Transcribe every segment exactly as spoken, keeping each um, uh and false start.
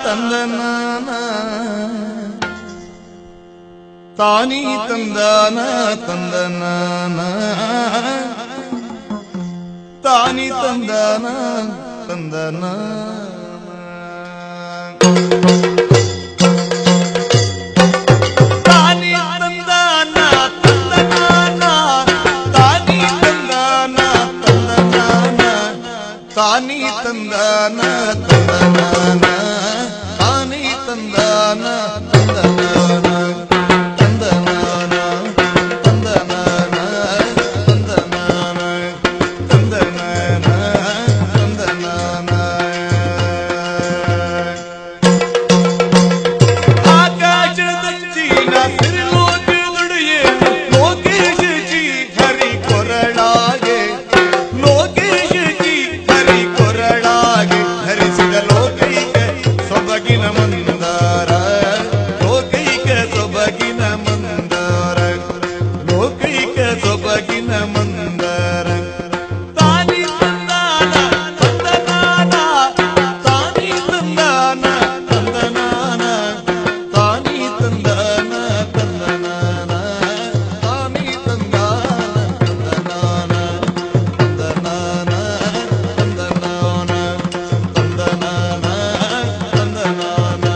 ತಂದನಾನ ತಾನಿ ತಂದಾನ ತಂದನಾನ ತಾನಿ ತಂದಾನ ತಂದನ ತಾನಿ ತಂದಾನ ತಂದನಾನ ತಾನಿ ತಂದಾನ ತಂದನಾನ ತಾನಿ ತಂದಾನ ತಂದನಾನ ತಾನಿ ತಂದಾನ ತಂದನಾನ ತಂದನಾನ ತಂದನಾನ ತಂದನಾನ ತಂದನಾನ ತಂದನಾನ ಆಕಾಶದಂಚಿನ ಸಿರಿಲೋಕದೊಡೆಯೇ ಲೋಕೇಶ ಜಿ ಹರಿ ಕೊರಳಾಗೆ ಲೋಕೇಶ ಜಿ ಹರಿ ಕೊರಳಾಗೆ ಹರಿಸಿದ ಲೋಕೈಕ ಸೊಬಗಿನ ಮಂದಾರ ಲೋಕೈಕ ಸೊಬಗಿನ ಮಂದಾರ ಲೋಕೈಕ ಸೊಬಗಿನ ಮಂದಾರ ತಾನಿ ತಂದಾನ ತಂದನಾನ ತಾನಿ ತಂದಾನ ತಂದನಾನ ತಾನಿ ತಂದಾನ ತಂದನಾನ ತಾನಿ ತಂದಾನ ತಂದನಾನ ತಂದನಾನ ತಂದನಾನ ತಂದನಾನ ತಂದನಾನ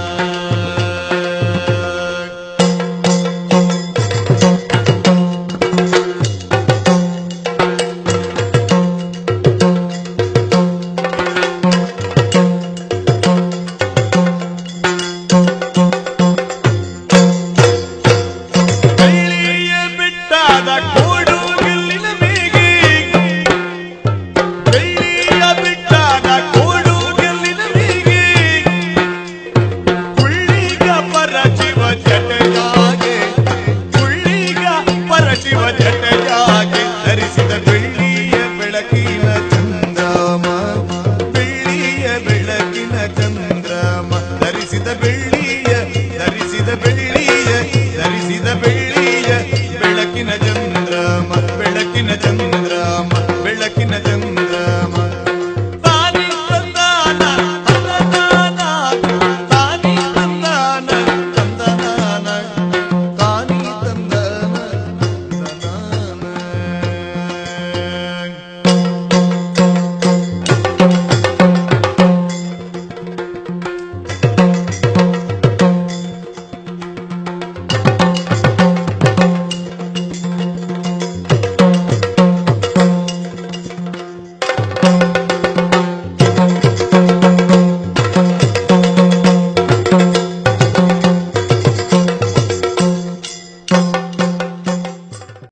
ಬೆಳ್ಳಿಯ ಬಿಟ್ಟಾದ ಕೋಡುಗಲ್ಲಿನ ಮೇಗೆ ಬೆಳ್ಳಿಯ ಬಿಟ್ಟಾದ ಕೋಡುಗಲ್ಲಿನ ಮೇಗೆ ಕುಳ್ಳಿಗ ಪರಶಿವ ಜಟೆಯಾಗೆ ಕುಳ್ಳಿಗ ಪರಶಿವ ಜಟೆಯಾಗೆ ಧರಿಸಿದ ಬೆಳ್ಳಿಯ ಬೆಳಕಿನ ಚಂದ್ರಮ ಬೆಳ್ಳಿಯ ಬೆಳಕಿನ ಚಂದ್ರಮ ಧರಿಸಿದ ಬೆಳ್ಳಿಯ ಧರಿಸಿದ ಬೆಳ್ಳಿಯ ಧರಿಸಿದ ಬೆಳ್ಳಿಯ ಬೆಳಕಿನ ಚಂದ್ರ